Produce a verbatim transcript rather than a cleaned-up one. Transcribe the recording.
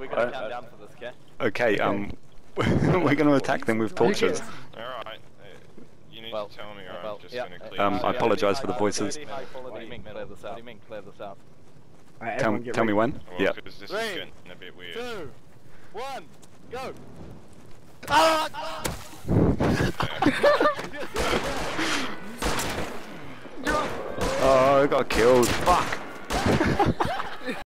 gotta calm down for this, okay? Okay, um, we're going to attack them with torches. Alright, you need Well, to tell me or well, I'm just yeah, gonna clear Um, this I out. apologise for the voices. High quality, clear this out. Clear this out. Alright, Tell, everyone get tell me ready. when? Well, Yeah. because this Three, is getting a bit weird. Two, one, go! Ah! Oh, I got killed. Fuck.